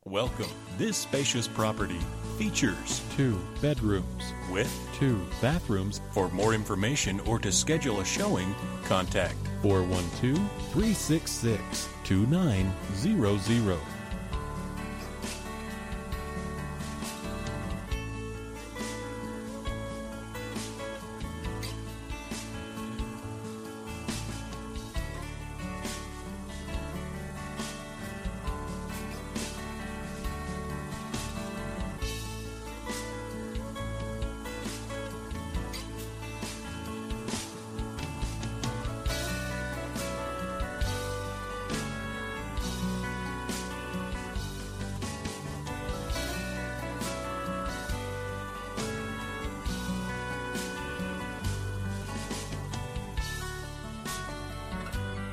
Welcome. This spacious property features 2 bedrooms with 2 bathrooms. For more information or to schedule a showing, contact 412-366-2900.